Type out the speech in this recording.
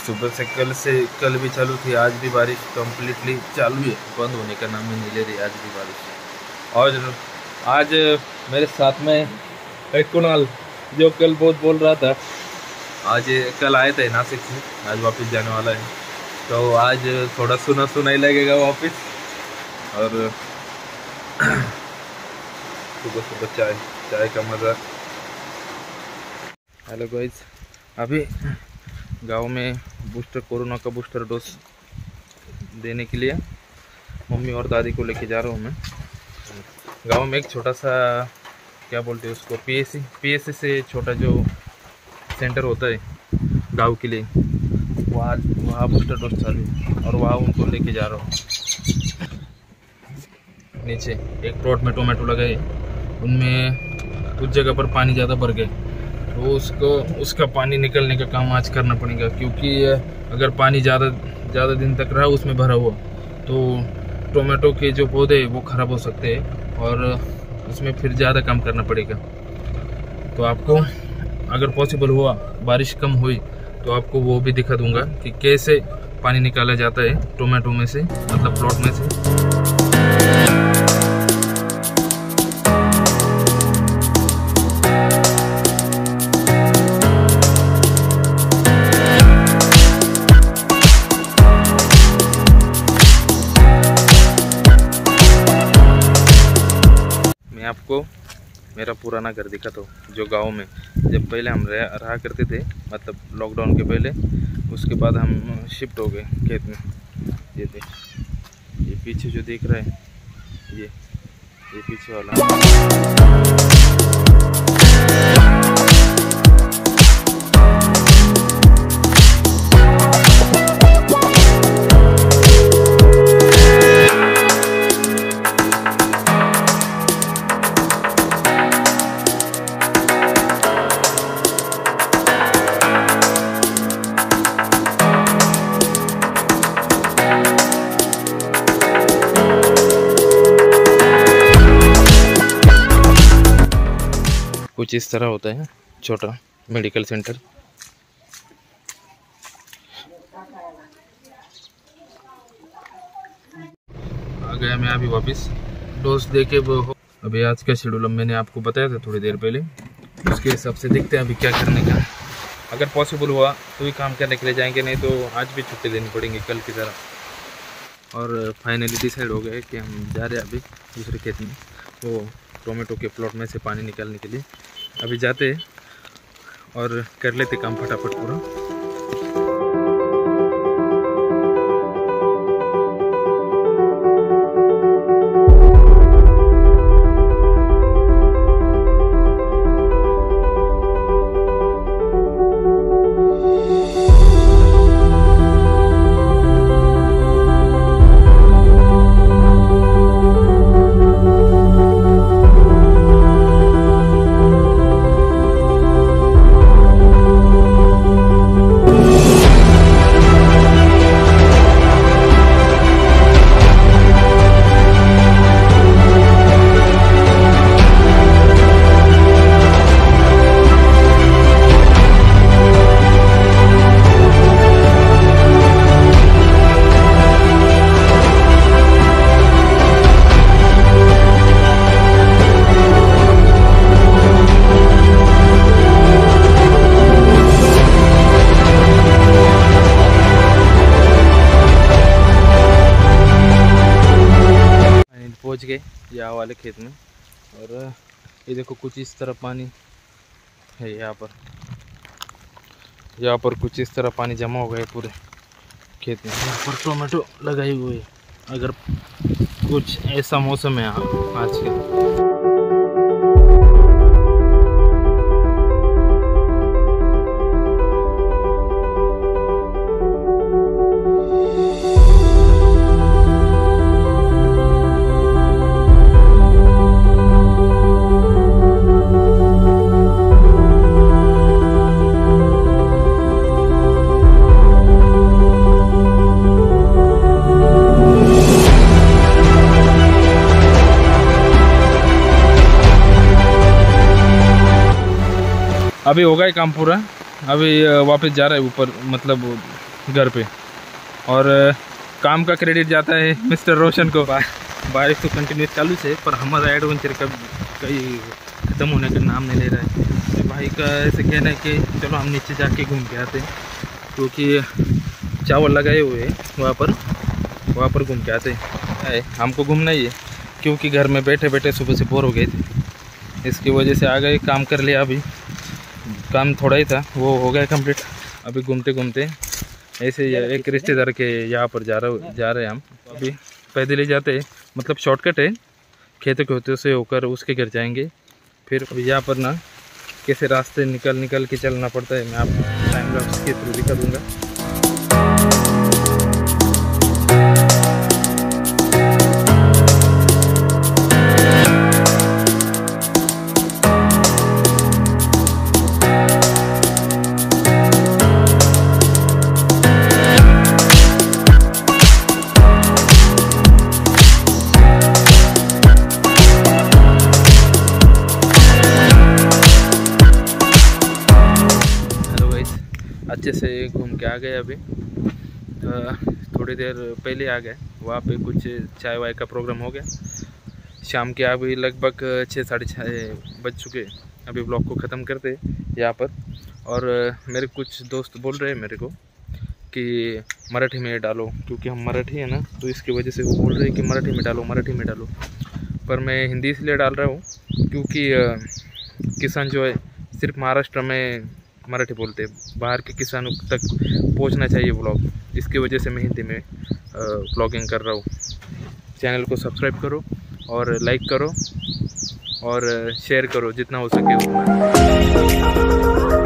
सुबह से कल भी चालू थी, आज भी बारिश कम्प्लीटली चालू है, बंद होने का नाम ही नहीं ले रही आज भी बारिश। और आज मेरे साथ में एक कुणाल जो कल बहुत बोल रहा था, आज कल आए थे नासिक से, आज वापस जाने वाला है, तो आज थोड़ा सुना सुना ही लगेगा वापस। और सुबह सुबह चाय का मज़ा। हेलो गाइस, अभी गांव में कोरोना का बूस्टर डोज देने के लिए मम्मी और दादी को लेके जा रहा हूँ मैं। गांव में एक छोटा सा क्या बोलते हैं उसको, पीएससी से छोटा जो सेंटर होता है गांव के लिए, वहाँ बूस्टर डोज चालू है और वहाँ उनको लेके जा रहा हूँ। नीचे एक प्लॉट में टोमेटो लगाए, उनमें कुछ जगह पर पानी ज़्यादा भर गए, तो उसका पानी निकलने का काम आज करना पड़ेगा, क्योंकि अगर पानी ज़्यादा दिन तक रहा उसमें भरा हुआ तो टोमेटो के जो पौधे वो ख़राब हो सकते हैं और उसमें फिर ज़्यादा काम करना पड़ेगा। तो आपको अगर पॉसिबल हुआ, बारिश कम हुई तो आपको वो भी दिखा दूंगा कि कैसे पानी निकाला जाता है टोमेटो में से, मतलब प्लॉट में से। आपको मेरा पुराना घर दिखाता हूँ, जो गांव में जब पहले हम रहा करते थे, मतलब लॉकडाउन के पहले। उसके बाद हम शिफ्ट हो गए खेत में। ये देख, ये पीछे जो दिख रहा है, ये पीछे वाला। कुछ इस तरह होता है छोटा मेडिकल सेंटर। आ गया मैं अभी वापस डोज दे के। अभी आज का शेड्यूल मैंने आपको बताया था थोड़ी देर पहले, उसके हिसाब से देखते हैं अभी क्या करने का। अगर पॉसिबल हुआ तो ही काम करने के लिए जाएंगे, नहीं तो आज भी छुट्टी देनी पड़ेगी कल की तरह। और फाइनली डिसाइड हो गया कि हम जा रहे हैं अभी दूसरे खेत में, वो टोमेटो के प्लॉट में से पानी निकालने के लिए। अभी जाते हैं और कर लेते काम फटाफट पूरा। पहुंच गए यहाँ वाले खेत में, और ये देखो कुछ इस तरह पानी है यहाँ पर कुछ इस तरह पानी जमा हो गया पूरे खेत में। यहाँ पर टोमेटो लगाई हुई है, अगर कुछ ऐसा मौसम है आज के। अभी होगा ही काम पूरा। अभी वापस जा रहा है ऊपर, मतलब घर पे, और काम का क्रेडिट जाता है मिस्टर रोशन को। बारिश तो कंटिन्यूस चालू से, पर हमारा एडवेंचर का कहीं ख़त्म होने का नाम नहीं ले रहा है। तो भाई का ऐसे कहना है कि चलो हम नीचे जाके घूम के आते हैं, क्योंकि चावल लगाए हुए हैं वहाँ पर घूम के आते हैं। हमको घूमना ही है, क्योंकि घर में बैठे बैठे सुबह से बोर हो गए थे, इसकी वजह से आ गए। काम कर लिया, अभी काम थोड़ा ही था वो हो गया कंप्लीट। अभी घूमते घूमते ऐसे एक रिश्तेदार के यहाँ पर जा रहे हैं हम। अभी पैदल ही जाते हैं, मतलब शॉर्टकट है, खेतों के होते से होकर उसके घर जाएंगे। फिर अभी यहाँ पर ना कैसे रास्ते निकल के चलना पड़ता है, मैं आपको टाइम लैप्स के थ्रू दिखा दूँगा। अच्छे से घूम के आ गए। अभी थोड़ी देर पहले आ गए, वहाँ पे कुछ चाय वाय का प्रोग्राम हो गया शाम के। अभी लगभग 6 साढ़े 6 बज चुके। अभी ब्लॉग को ख़त्म करते यहाँ पर। और मेरे कुछ दोस्त बोल रहे हैं मेरे को कि मराठी में डालो, क्योंकि हम मराठी है ना, तो इसकी वजह से वो बोल रहे हैं कि मराठी में डालो। पर मैं हिंदी इसलिए डाल रहा हूँ क्योंकि किसान जो है सिर्फ महाराष्ट्र में मराठी बोलते हैं, बाहर के किसानों तक पहुंचना चाहिए ब्लॉग। इसकी वजह से मैं हिंदी में ब्लॉगिंग कर रहा हूँ। चैनल को सब्सक्राइब करो और लाइक करो और शेयर करो जितना हो सके उतना।